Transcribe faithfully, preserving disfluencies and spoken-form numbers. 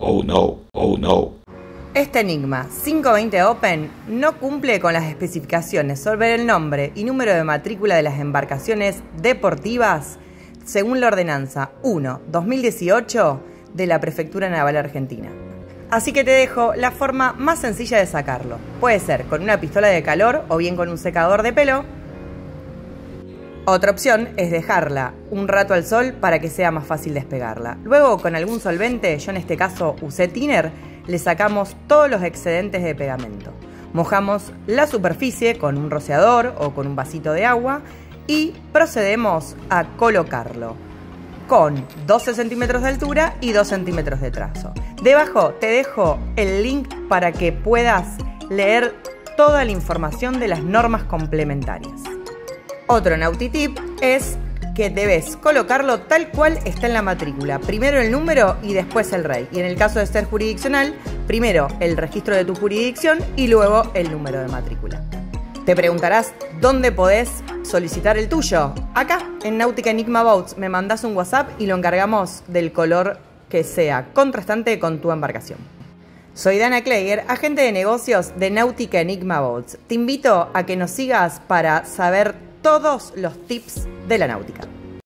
oh no, oh no. Este Enigma quinientos veinte Open no cumple con las especificaciones sobre el nombre y número de matrícula de las embarcaciones deportivas según la ordenanza uno barra dos mil dieciocho de la Prefectura Naval Argentina. Así que te dejo la forma más sencilla de sacarlo. Puede ser con una pistola de calor o bien con un secador de pelo. Otra opción es dejarla un rato al sol para que sea más fácil despegarla. Luego, con algún solvente, yo en este caso usé thinner, le sacamos todos los excedentes de pegamento. Mojamos la superficie con un rociador o con un vasito de agua y procedemos a colocarlo con doce centímetros de altura y dos centímetros de trazo. Debajo te dejo el link para que puedas leer toda la información de las normas complementarias. Otro nautitip es que debes colocarlo tal cual está en la matrícula. Primero el número y después el rey. Y en el caso de ser jurisdiccional, primero el registro de tu jurisdicción y luego el número de matrícula. Te preguntarás dónde podés solicitar el tuyo. Acá, en Náutica Enigma Boats, me mandás un WhatsApp y lo encargamos del color que sea contrastante con tu embarcación. Soy Dana Kleger, agente de negocios de Náutica Enigma Boats. Te invito a que nos sigas para saber todos los tips de la náutica.